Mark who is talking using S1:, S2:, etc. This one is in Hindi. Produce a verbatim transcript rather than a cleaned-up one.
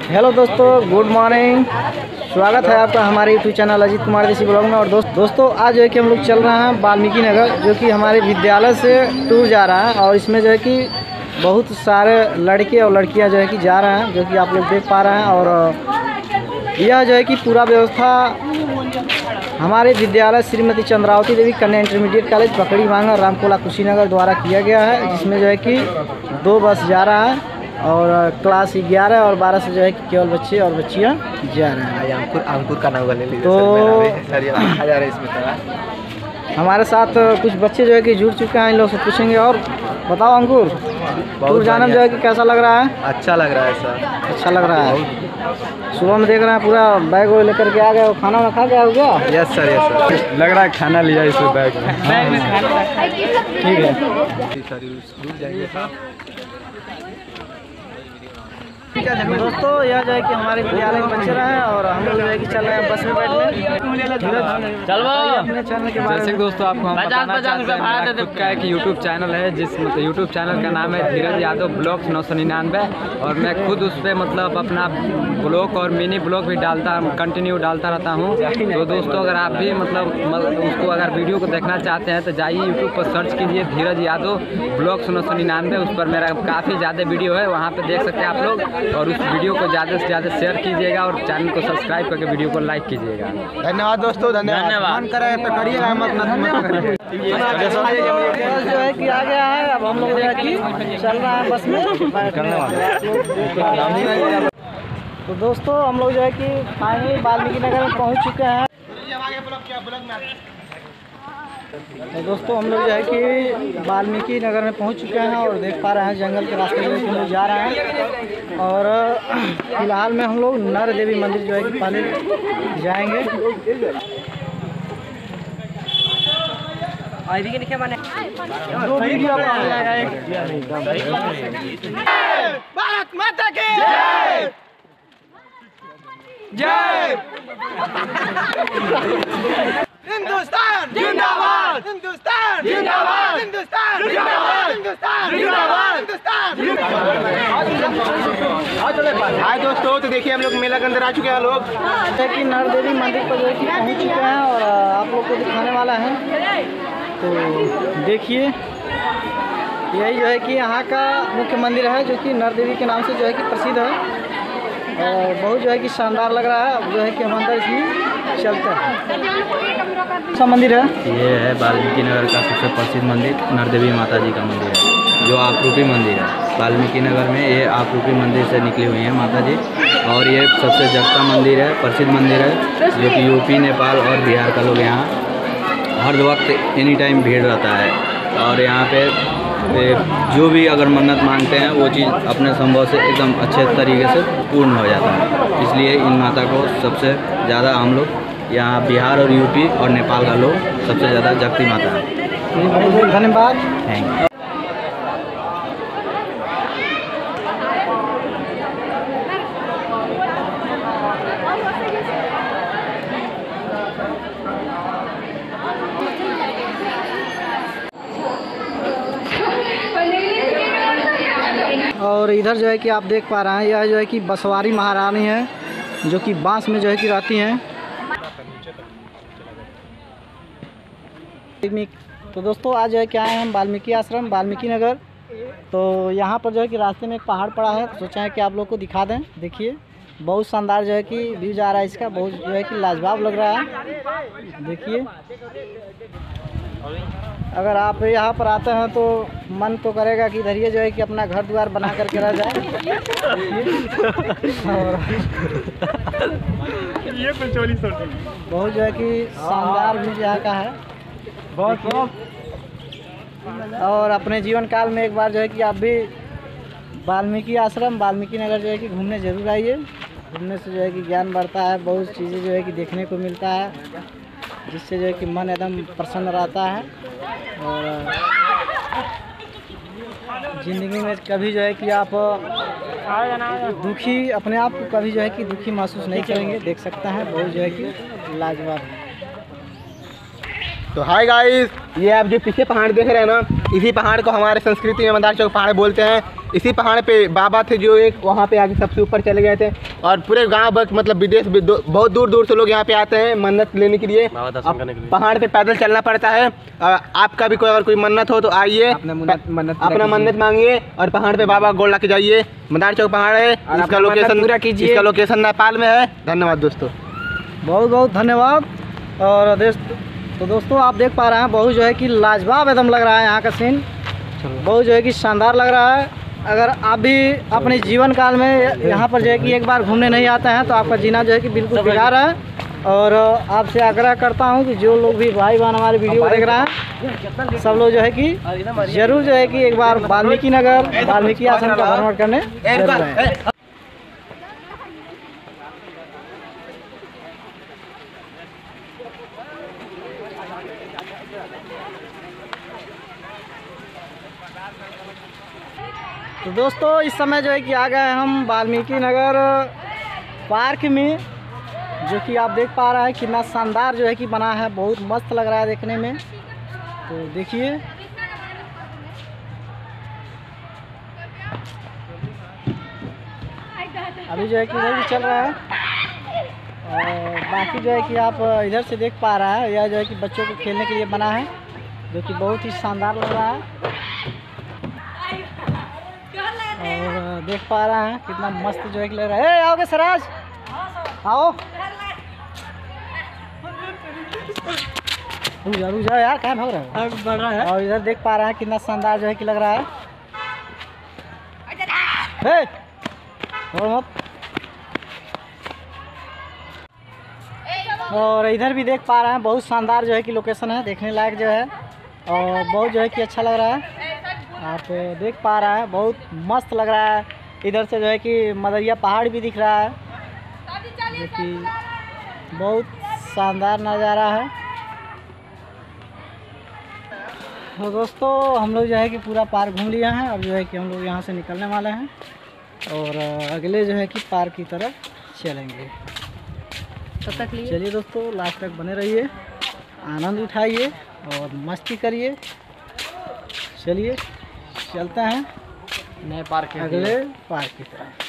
S1: हेलो दोस्तों, गुड मॉर्निंग। स्वागत है आपका हमारे यूट्यूब चैनल अजीत कुमार देसी ब्लॉग में। और दोस्त दोस्तों आज जो है कि हम लोग चल रहे हैं वाल्मीकि नगर, जो कि हमारे विद्यालय से टूर जा रहा है। और इसमें जो है कि बहुत सारे लड़के और लड़कियां जो है कि जा रहे हैं, जो कि आप लोग देख पा रहे हैं। और यह जो है कि पूरा व्यवस्था हमारे विद्यालय श्रीमती चंद्रावती देवी कन्या इंटरमीडिएट कॉलेज पकड़ी वांगा रामकोला कुशीनगर द्वारा किया गया है, जिसमें जो है कि दो बस जा रहा है और क्लास ग्यारह और बारह से जो है कि केवल बच्चे और बच्चियाँ जा रहे हैं।
S2: अंकुर अंकुर का नाम ले लीजिए।
S1: तो हमारे साथ कुछ बच्चे जो है कि जुड़ चुके हैं, इन लोग से पूछेंगे। और बताओ अंकुर, टूर जाने में जो है कि कैसा लग रहा है?
S2: अच्छा लग रहा है सर।
S1: अच्छा लग रहा है। सुबह में देख रहे हैं पूरा बैग वो लेकर के आ गए। खाना वाना खा गया हो क्या?
S2: Yes sir, yes sir. लग रहा है खाना लिया इस बैग में।
S1: बैग में खाना। ठीक है।
S2: दूर जाएंगे सर।
S1: दोस्तों यह जो है कि हमारे विद्यालय के बच्चे रहे हैं और हम लोग जो है कि चल रहे हैं बस में बैठने।
S3: चल
S1: अपने चैनल के बारे
S3: जैसे
S1: में
S3: दोस्तों आपको हम बताना चाहते हैं, मेरा खुद का एक यूट्यूब चैनल है, जिस मतलब यूट्यूब चैनल का नाम है धीरज यादव ब्लॉग्स नौ सौ निन्यानवे। और मैं खुद उस पर मतलब अपना ब्लॉग और मिनी ब्लॉग भी डालता कंटिन्यू डालता रहता हूँ। तो दोस्तों अगर आप भी मतलब उसको अगर वीडियो को देखना चाहते हैं तो जाइए यूट्यूब पर सर्च कीजिए धीरज यादव ब्लॉग्स नौ सौ निन्यानवे। उस पर मेरा काफ़ी ज़्यादा वीडियो है, वहाँ पर देख सकते हैं आप लोग। और उस वीडियो को ज़्यादा से ज़्यादा शेयर कीजिएगा और चैनल को सब्सक्राइब करके वीडियो को लाइक कीजिएगा।
S2: धन्यवाद दोस्तों, धन्यवाद। मन करे तो करिएगा, मत मत करिए।
S1: जो है कि आ गया है। अब हम लोग जो है कि चल रहा है बस में। तो दोस्तों हम लोग जो है कि फाइनली वाल्मीकि नगर में पहुंच चुके हैं। तो दोस्तों हम लोग जो है कि वाल्मीकि नगर में पहुंच चुके हैं और देख पा रहे हैं जंगल के रास्ते में हम लोग जा रहे हैं। और फिलहाल में हम लोग नर देवी मंदिर जो है कि पहले जाएंगे।
S2: भारत माता की जय जय। हिंदुस्तान जिंदाबाद, हिंदुस्तान जिंदाबाद, हिंदुस्तान जिंदाबाद, हिंदुस्तान जिंदाबाद, हिंदुस्तान। हाय दोस्तों, तो देखिए हम लोग मेला के अंदर आ चुके हैं लोग,
S1: कि नर देवी मंदिर पर जो है कि पहुँच चुके हैं और आप लोग को दिखाने वाला है। तो देखिए यही जो है कि यहाँ का मुख्य मंदिर है, जो कि नर देवी के नाम से जो है कि प्रसिद्ध है। और बहुत जो है कि शानदार लग रहा है। जो है कि हम अंदर इसमें चलते हैं। सब मंदिर है,
S3: ये है वाल्मीकि नगर का सबसे प्रसिद्ध मंदिर नर देवी माता जी का मंदिर है, जो आपरूपी मंदिर है। वाल्मीकि नगर में ये आपरूपी मंदिर से निकली हुई है माता जी। और ये सबसे जगता मंदिर है, प्रसिद्ध मंदिर है, जो कि यूपी, नेपाल और बिहार का लोग यहाँ हर वक्त एनी टाइम भीड़ रहता है। और यहाँ पे जो भी अगर मन्नत मांगते हैं वो चीज़ अपने संभव से एकदम अच्छे तरीके से पूर्ण हो जाता है। इसलिए इन माता को सबसे ज़्यादा हम लोग यहाँ बिहार और यूपी और नेपाल का लोग सबसे ज़्यादा जगती माता है।
S1: बहुत बहुत धन्यवाद।
S3: Thank you.
S1: और इधर जो है कि आप देख पा रहे हैं, यह जो है कि बसवारी महारानी है, जो कि बांस में जो है कि रहती हैं। तो दोस्तों आज जो है कि आए हैं हम वाल्मीकि आश्रम वाल्मीकि नगर। तो यहाँ पर जो है कि रास्ते में एक पहाड़ पड़ा है, तो सोचा है कि आप लोग को दिखा दें। देखिए बहुत शानदार जो है कि व्यूज आ रहा है इसका, बहुत जो है कि लाजवाब लग रहा है। देखिए अगर आप यहाँ पर आते हैं तो मन तो करेगा कि इधर ही जो है कि अपना घर द्वार बना करके रह जाए। और ये बहुत जो है कि शानदार व्यूज यहाँ का है बहुत। और अपने जीवन काल में एक बार जो है कि आप भी वाल्मीकि आश्रम वाल्मीकि नगर जो है कि घूमने जरूर आइए। घूमने से जो है कि ज्ञान बढ़ता है, बहुत चीज़ें जो है कि देखने को मिलता है, जिससे जो है कि मन एकदम प्रसन्न रहता है। और ज़िंदगी में कभी जो है कि आप दुखी अपने आप को कभी जो है कि दुखी महसूस नहीं करेंगे। देख सकते हैं बहुत जो है कि लाजवाब है।
S2: तो हाय गाइस, ये आप जो पीछे पहाड़ देख रहे हैं ना, इसी पहाड़ को हमारे संस्कृति में मंदार चौक पहाड़ बोलते हैं। इसी पहाड़ पे बाबा थे जो एक वहाँ पे आके सबसे ऊपर चले गए थे, और पूरे गांव भर मतलब विदेश भी दो, बहुत दूर दूर से लोग यहाँ पे आते हैं मन्नत लेने के लिए। पहाड़ पे पैदल चलना पड़ता है। आपका भी कोई अगर कोई मन्नत हो तो आइए, अपना मन्नत मांगिए और पहाड़ पे बाबा गोल ला के जाइए। मंदार चौक पहाड़ है, इसका लोकेशन पूरा कीजिए। इसका लोकेशन नेपाल में है। धन्यवाद दोस्तों,
S1: बहुत बहुत धन्यवाद। और दोस्त तो दोस्तों आप देख पा रहे हैं बहुत जो है कि लाजवाब एकदम लग रहा है यहाँ का सीन, बहुत जो है कि शानदार लग रहा है। अगर आप भी अपने जीवन काल में यहाँ पर जो है कि एक बार घूमने नहीं आते हैं तो आपका जीना जो है कि बिल्कुल बेकार है। और आपसे आग्रह करता हूँ कि जो लोग भी भाई बहन हमारे वीडियो को देख रहे हैं सब लोग जो है कि जरूर जो है कि एक बार वाल्मीकि नगर वाल्मीकि आश्रम का भ्रमण करने जरूर आएं। तो दोस्तों इस समय जो है कि आ गए हम वाल्मीकि नगर पार्क में, जो कि आप देख पा रहे हैं कितना शानदार जो है कि बना है, बहुत मस्त लग रहा है देखने में। तो देखिए अभी जो है कि इधर भी चल रहा है, और बाकी जो है कि आप इधर से देख पा रहा है यह जो है कि बच्चों को खेलने के लिए बना है, जो कि बहुत ही शानदार लग रहा है। और देख पा रहे हैं कितना मस्त जो है कि लग रहा है। ए आओगे सराज, आओ रुक जा रुक जा यार, कहाँ भाग रहा है? बढ़ रहा है। और इधर देख पा रहे हैं कितना शानदार जो है कि लग रहा है। हे और मत। और इधर भी देख पा रहे हैं बहुत शानदार जो है कि लोकेशन है, देखने लायक जो है, और बहुत जो है कि अच्छा लग रहा है। आप देख पा रहा है बहुत मस्त लग रहा है। इधर से जो है कि मदरिया पहाड़ भी दिख रहा है, जो कि बहुत शानदार नज़ारा है। तो दोस्तों हम लोग जो है कि पूरा पार्क घूम लिया है, अब जो है कि हम लोग यहाँ से निकलने वाले हैं और अगले जो है कि पार्क की तरफ चलेंगे। तब तक चलिए दोस्तों लास्ट तक बने रहिए, आनंद उठाइए और मस्ती करिए। चलिए चलते हैं नए पार्क, अगले पार्क की तरफ।